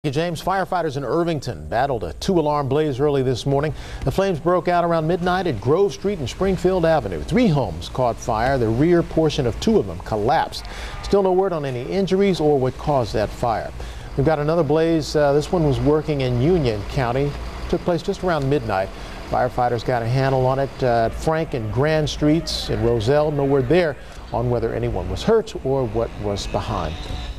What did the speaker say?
James, firefighters in Irvington battled a two-alarm blaze early this morning. The flames broke out around midnight at Grove Street and Springfield Avenue. 3 homes caught fire. The rear portion of 2 of them collapsed. Still no word on any injuries or what caused that fire. We've got another blaze. This one was working in Union County. Took place just around midnight. Firefighters got a handle on it at Frank and Grand Streets in Roselle. No word there on whether anyone was hurt or what was behind.